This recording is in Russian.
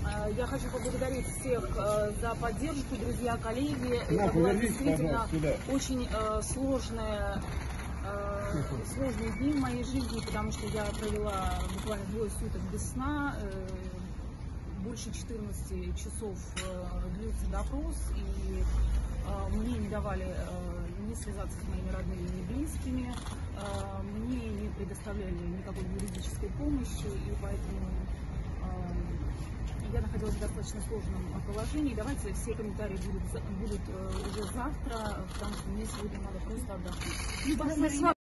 Я хочу поблагодарить всех за поддержку, друзья, коллеги. Это была действительно очень сложные дни в моей жизни, потому что я провела буквально 2 суток без сна, больше 14 часов длился допрос, и мне не давали не связаться с моими родными, ни близкими, мне не предоставляли никакой юридической помощи, и поэтому я находилась в достаточно сложном положении. Давайте все комментарии будут уже завтра, потому что мне сегодня надо просто отдохнуть.